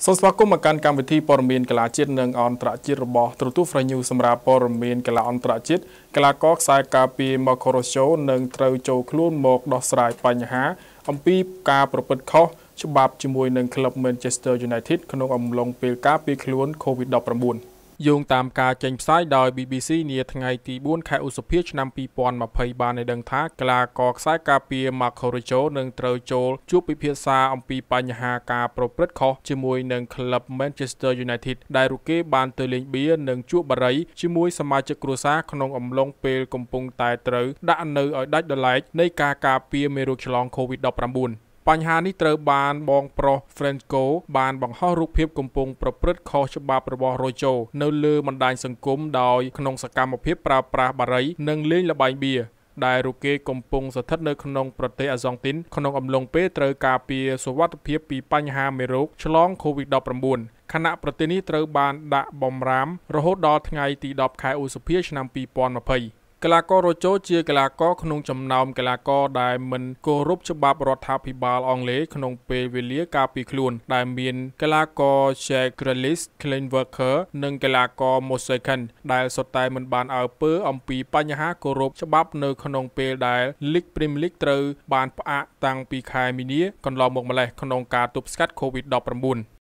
សូមស្វាគមន៍មកកាន់កម្មវិធីព័ត៌មានកីឡាជាតិនិងអន្តរជាតិរបស់ទូរទស្សន៍ Free News សម្រាប់ព័ត៌មានកីឡាអន្តរជាតិកីឡាករខ្សែការពារ Rojo នឹងត្រូវចូលខ្លួនមកដោះស្រាយបញ្ហាអំពីការប្រព្រឹត្តខុសច្បាប់ជាមួយនឹងក្លឹប Manchester United ក្នុងអំឡុងពេលការពារខ្លួន COVID-19 យោងតាមការចេញផ្សាយដោយ BBC នាថ្ងៃទី 4 ខែឧសភាឆ្នាំ 2020 បានឲ្យដឹងថាកីឡាករខ្សែការពារ Rojo នឹងត្រូវចូលជួបពិភាក្សាអំពីបញ្ហាការប្រព្រឹត្តខុសជាមួយនឹងក្លឹប Manchester United ដែលរូគេបានទៅលេងបៀនិងជួបបារីជាមួយសមាជិកគ្រួសារក្នុងអំឡុងពេលកំពុងតែត្រូវដាក់នៅឲ្យដាច់ដោយឡែកនៃការការពារមេរោគឆ្លង COVID-19 បញ្ហានេះត្រូវបានបងប្រុស Franco បានបង្ហោះរូបភាពកំពុងប្រព្រឹត្តខុសច្បាប់របស់ Rojo នៅលើបណ្ដាញសង្គមដោយក្នុងសកម្មភាពប្រើប្រាស់បារីនិងលេងល្បែងបៀដែលរូគេកំពុងស្ថិតនៅក្នុងប្រទេសអាហ្សង់ទីនក្នុងអំឡុងពេលត្រូវការពារសុវត្ថិភាពពីបញ្ហាមេរោគឆ្លង COVID-19 ខណៈប្រទេសនេះត្រូវបានដាក់បំរាមរហូតដល់ថ្ងៃទី 10 ខែឧសភាឆ្នាំ 2020កីឡាករ Rojo ជាកីឡាករក្នុងចំណោមកីឡាករដែលមិនគោរពច្បាប់រដ្ឋាភិបាលអង់គ្លេសក្នុងពេលវេលាការពារខ្លួនដែលមានកីឡាករ Jack Grealish, Clean Walker និងកីឡាករ Mosekan ដែលសុទ្ធតែមិនបានអើពើអំពីបញ្ហាគោរពច្បាប់នៅក្នុងពេលដែល League Premier League ត្រូវបានផ្អាកតាំងពីខែមីនាកន្លងមកម្លេះក្នុងការទប់ស្កាត់ COVID-19